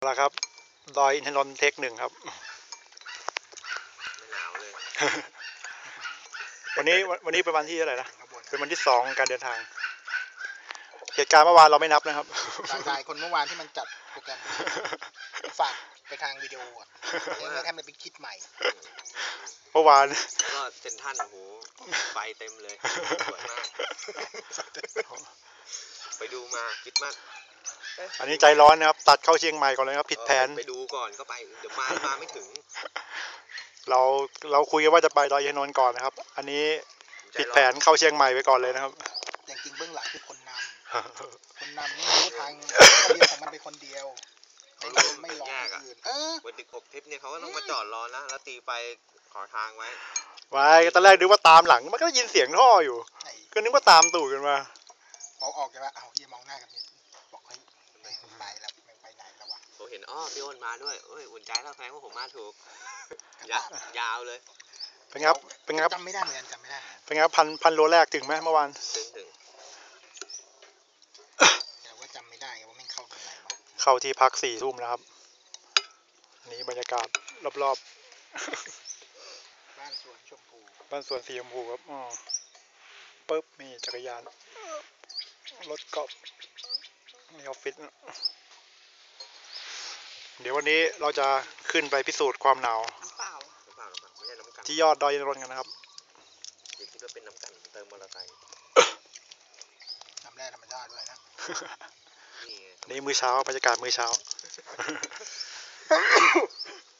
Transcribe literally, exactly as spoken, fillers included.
แล้วครับดอยอินทนนท์เทคหนึ่งครับไม่หนาวเลยวันนี้วันนี้เป็นวันที่อะไรนะเป็นวันที่สองการเดินทางเหตุการณ์เมื่อวานเราไม่นับนะครับชายคนเมื่อวานที่มันจัดโปรแกรมฝากไปทางวิดีโออ่ะแล้วแค่มันเป็นคิดใหม่เมื่อวานแล้วก็เซนทันโอ้โหไฟเต็มเลยสวยมากไปดูมาคิดมากอันนี้ใจร้อนนะครับตัดเข้าเชียงใหม่ก่อนเลยครับผิดแผนไปดูก่อนก็ไปเดี๋ยวมามาไม่ถึงเราเราคุยกันว่าจะไปดอยอินทนนท์ก่อนนะครับอันนี้ผิดแผนเข้าเชียงใหม่ไปก่อนเลยนะครับแต่จริงเบื้องหลังคือคนนำคนนำนี่รู้ทางเขาเรียนของมันเป็นคนเดียวไม่ไม่รอคนอื่นเออวันติดอบทิปเนี่ยเขาก็ต้องมาจอดรอนะแล้วตีไปขอทางไว้ไว้ตอนแรกนึกว่าตามหลังมันก็ได้ยินเสียงท่ออยู่ก็นึกว่าตามตู่กันมาพอออกจากว่าเอาเฮียมองหน้ากันนิดบอกเฮ้ยไปแล้วไม่ไปไหนแล้ววะผมเห็นอ้อพี่อ้นมาด้วยเอ้ยอุ่นใจแล้วแฟนว่าผมมาถูกยาวเลยเป็นครับเป็นครับจำไม่ได้เหมือนกันจำไม่ได้เป็นครับพันพันโลแรกถึงไหมเมื่อวานถึงถึงแต่ว่าจำไม่ได้ว่าแม่งเข้าตรงไหนวะเข้าที่พักสี่ทุ่มแล้วครับนี่บรรยากาศรอบๆบ้านสวนชมพูบ้านสวนสีชมพูครับอ๋อปึ๊บมีจักรยานรถกอล์ฟในออฟฟิศเดี๋ยววันนี้เราจะขึ้นไปพิสูจน์ความหนาวที่ยอดดอยอินทนนท์กันนะครับอย่าคิดว่าเป็นน้ำกันเติมมอเตอร์ไซค์น้ำแร่ธรรมชาติด้วยนะนี่มื้อเช้าบรรยากาศมื้อเช้า